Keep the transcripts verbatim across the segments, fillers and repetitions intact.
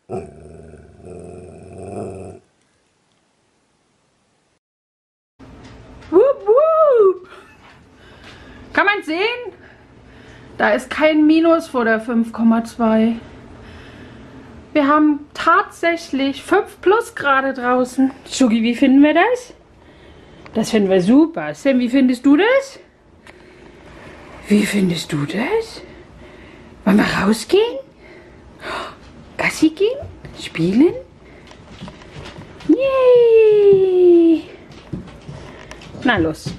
Wupp, wupp. Kann man sehen? Da ist kein Minus vor der fünf Komma zwei. Wir haben tatsächlich fünf plus gerade draußen. Schugi, wie finden wir das? Das finden wir super. Sam, wie findest du das? Wie findest du das? Wollen wir rausgehen? Gassi gehen? Spielen? Yay! Na los.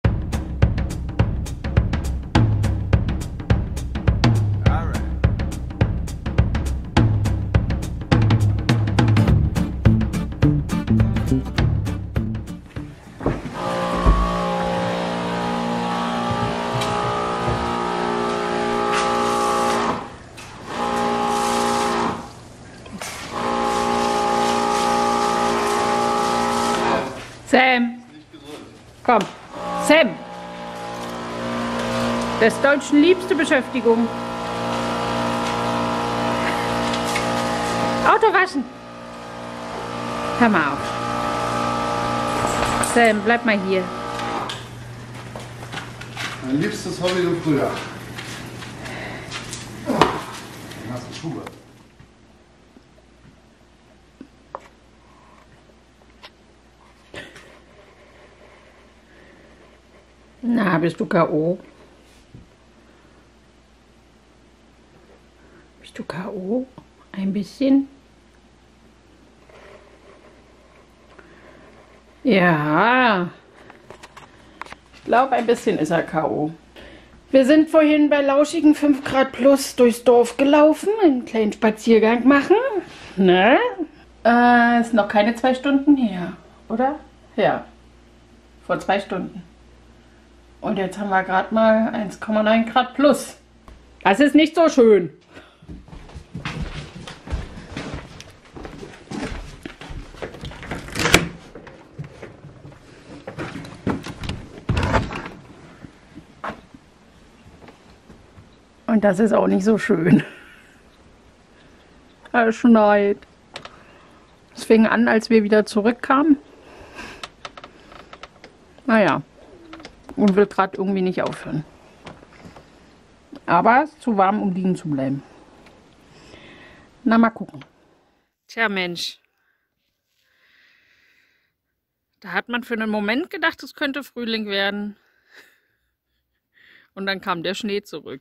Sam, komm, Sam, das ist Deutschen liebste Beschäftigung. Auto waschen. Hör mal auf. Sam, bleib mal hier. Mein liebstes Hobby im Frühjahr. Dann hast du Schuhe. Na, bist du K O? Bist du K O? Ein bisschen? Ja. Ich glaube, ein bisschen ist er K O. Wir sind vorhin bei lauschigen fünf Grad plus durchs Dorf gelaufen, einen kleinen Spaziergang machen. Ne? Äh, ist noch keine zwei Stunden her, oder? Ja. Vor zwei Stunden. Und jetzt haben wir gerade mal eins Komma neun Grad plus. Das ist nicht so schön. Und das ist auch nicht so schön. Es schneit. Es fing an, als wir wieder zurückkamen. Naja. Und will gerade irgendwie nicht aufhören. Aber es ist zu warm, um liegen zu bleiben. Na, mal gucken. Tja, Mensch. Da hat man für einen Moment gedacht, es könnte Frühling werden. Und dann kam der Schnee zurück.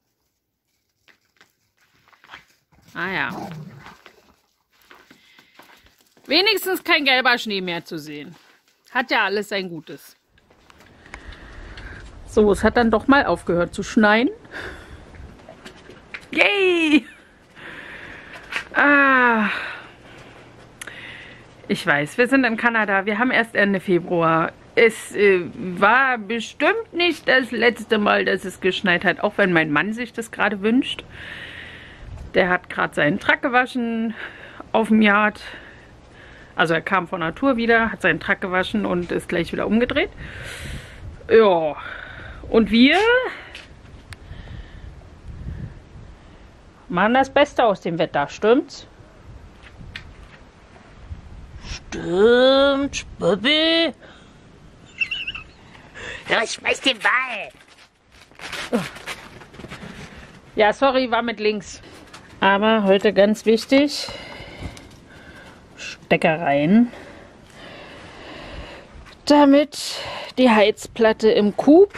Ah ja. Wenigstens kein gelber Schnee mehr zu sehen. Hat ja alles sein Gutes. So, es hat dann doch mal aufgehört zu schneien. Yay! Ah. Ich weiß, wir sind in Kanada. Wir haben erst Ende Februar. Es äh, war bestimmt nicht das letzte Mal, dass es geschneit hat. Auch wenn mein Mann sich das gerade wünscht. Der hat gerade seinen Truck gewaschen auf dem Yard. Also er kam von Natur wieder, hat seinen Truck gewaschen und ist gleich wieder umgedreht. Ja. Und wir machen das Beste aus dem Wetter, stimmt's? Stimmt, Bobby. Ja, schmeiß den Ball. Ja, sorry, war mit links. Aber heute ganz wichtig, Steckereien, damit die Heizplatte im Coop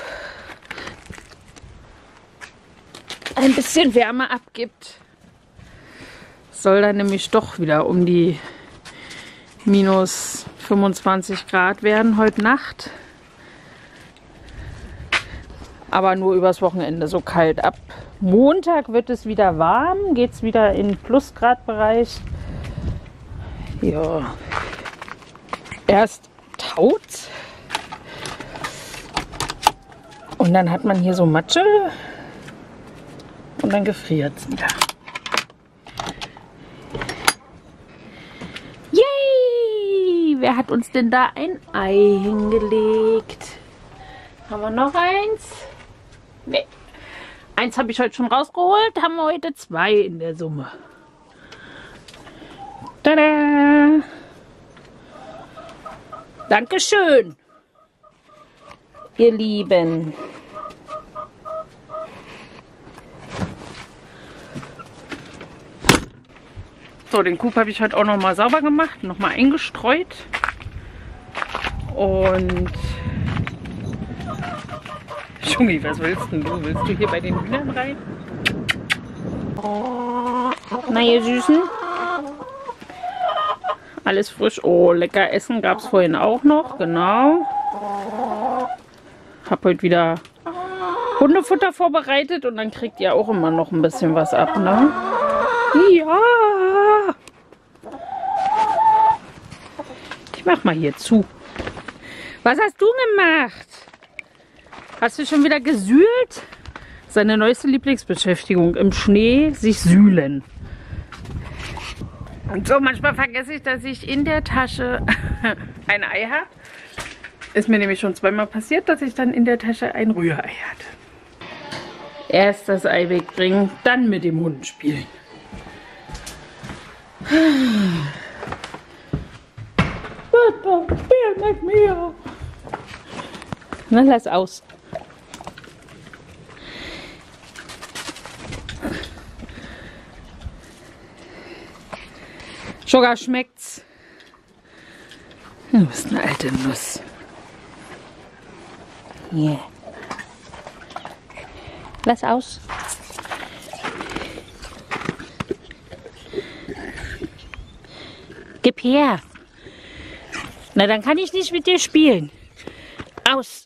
ein bisschen Wärme abgibt. Soll dann nämlich doch wieder um die minus fünfundzwanzig Grad werden heute Nacht. Aber nur übers Wochenende so kalt. Ab Montag wird es wieder warm, geht es wieder in Plusgradbereich. Ja. Erst taut's. Und dann hat man hier so Matsche. Und dann gefriert es wieder. Yay! Wer hat uns denn da ein Ei hingelegt? Haben wir noch eins? Nee. Eins habe ich heute schon rausgeholt. Haben wir heute zwei in der Summe. Tada! Dankeschön, ihr Lieben. So, den Coop habe ich heute auch noch mal sauber gemacht, noch mal eingestreut. Und Jungi, was willst denn du? Willst du hier bei den Hühnern rein? Na, ihr Süßen? Alles frisch. Oh, lecker Essen gab es vorhin auch noch, genau. Hab heute wieder Hundefutter vorbereitet und dann kriegt ihr auch immer noch ein bisschen was ab, ne? Ja! Ich mach mal hier zu. Was hast du gemacht? Hast du schon wieder gesühlt? Seine neueste Lieblingsbeschäftigung im Schnee, sich sühlen. Und so, manchmal vergesse ich, dass ich in der Tasche ein Ei habe. Ist mir nämlich schon zweimal passiert, dass ich dann in der Tasche ein Rührei hatte. Erst das Ei wegbringen, dann mit dem Hund spielen. Bitte, spiel mit mir. Na, lass aus. Sugar, schmeckt's? Du bist eine alte Nuss. Yeah. Lass aus. Gib her. Na, dann kann ich nicht mit dir spielen. Aus.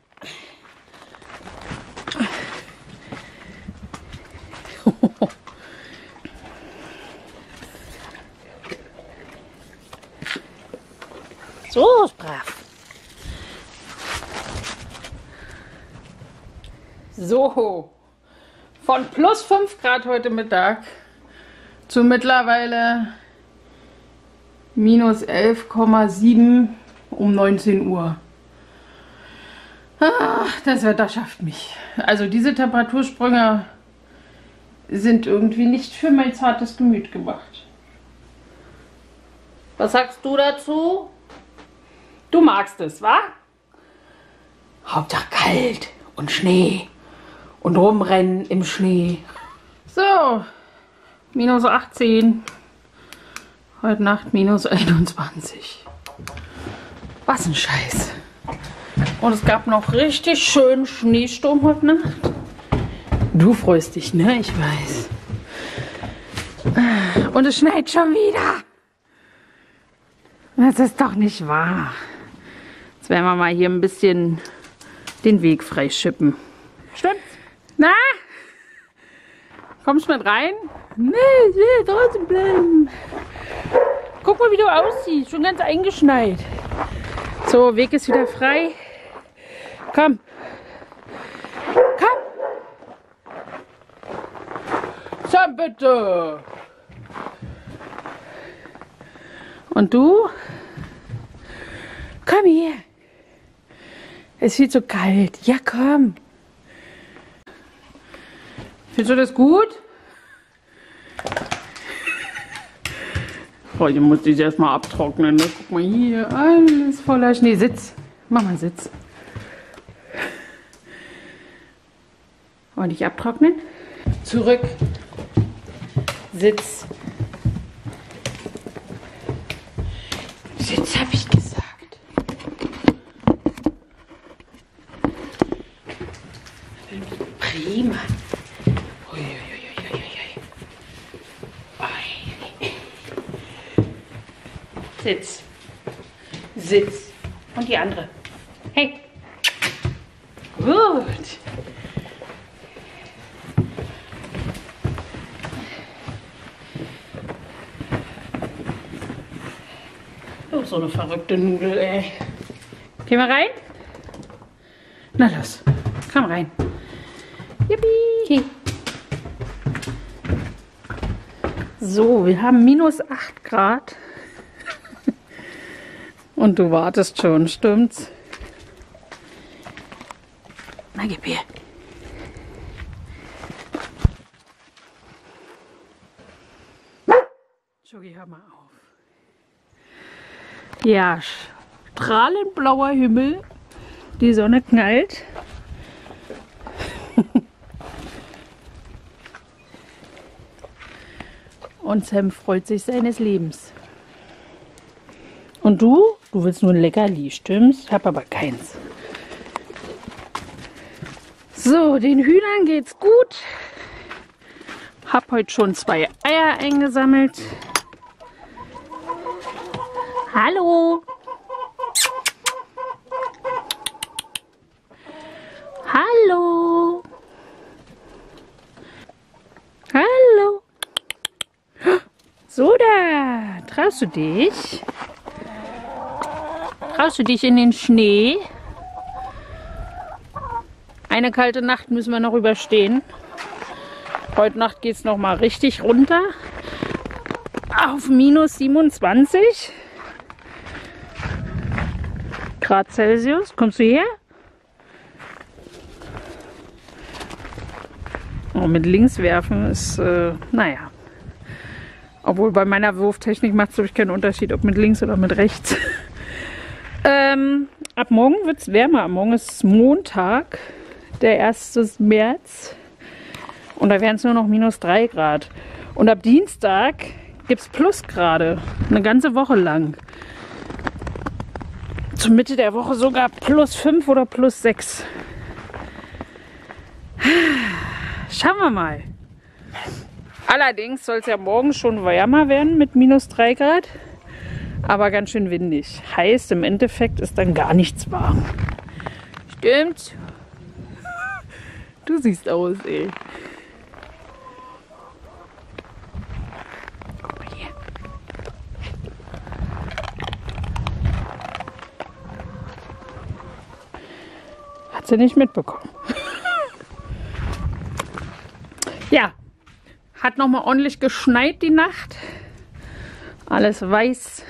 So ist brav. So, von plus fünf Grad heute Mittag zu mittlerweile minus elf Komma sieben um neunzehn Uhr. Ah, das Wetter schafft mich. Also diese Temperatursprünge sind irgendwie nicht für mein zartes Gemüt gemacht. Was sagst du dazu? Du magst es, wa? Hauptsache kalt und Schnee und rumrennen im Schnee. So, minus achtzehn. Heute Nacht minus einundzwanzig. Was ein Scheiß. Und es gab noch richtig schön Schneesturm heute Nacht. Du freust dich, ne? Ich weiß. Und es schneit schon wieder. Das ist doch nicht wahr. Jetzt werden wir mal hier ein bisschen den Weg freischippen. Stimmt's? Na? Kommst du mit rein? Nee, ich will draußen bleiben. Guck mal, wie du aussiehst. Schon ganz eingeschneit. So, Weg ist wieder frei. Komm. Komm. So, bitte. Und du? Komm her. Es ist viel zu kalt. Ja, komm. Findest du das gut? Heute musste ich erstmal abtrocknen. Ne? Guck mal hier, alles voller Schnee. Sitz. Mach mal Sitz. Wollen dich abtrocknen? Zurück. Sitz. Sitz, hab ich gesagt. Prima. Sitz. Sitz. Und die andere. Hey. Gut. Oh, so eine verrückte Nudel, ey. Geh mal rein. Na los. Komm rein. Yippie. So, wir haben minus acht Grad. Und du wartest schon, stimmt's? Na, gib her. Schugi, hör mal auf. Ja, strahlend blauer Himmel. Die Sonne knallt. Und Sam freut sich seines Lebens. Und du? Du willst nur ein Leckerli, stimmt's? Ich hab aber keins. So, den Hühnern geht's gut. Hab heute schon zwei Eier eingesammelt. Hallo. Hallo. Hallo. So da. Traust du dich? Traust du dich in den Schnee? Eine kalte Nacht müssen wir noch überstehen. Heute Nacht geht es noch mal richtig runter. Auf minus siebenundzwanzig Grad Celsius. Kommst du her? Oh, mit links werfen ist, äh, naja. Obwohl bei meiner Wurftechnik macht es, glaube ich, keinen Unterschied, ob mit links oder mit rechts. ähm, ab morgen wird es wärmer. Morgen ist Montag, der erste März. Und da wären es nur noch minus drei Grad. Und ab Dienstag gibt es Plusgrade. Eine ganze Woche lang. Zur Mitte der Woche sogar plus fünf oder plus sechs. Schauen wir mal. Allerdings soll es ja morgen schon wärmer werden mit minus drei Grad. Aber ganz schön windig. Heißt, im Endeffekt ist dann gar nichts warm. Stimmt's? Du siehst aus, ey. Guck mal hier. Hat sie nicht mitbekommen. Ja, hat noch mal ordentlich geschneit die Nacht. Alles weiß.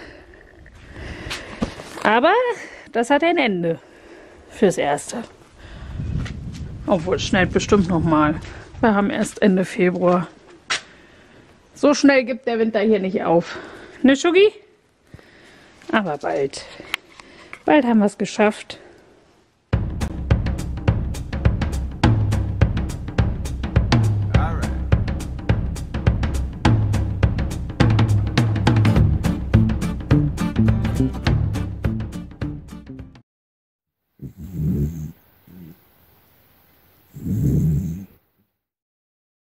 Aber das hat ein Ende fürs Erste. Obwohl, es schneit bestimmt noch mal. Wir haben erst Ende Februar. So schnell gibt der Winter hier nicht auf. Ne, Schugi? Aber bald. Bald haben wir es geschafft.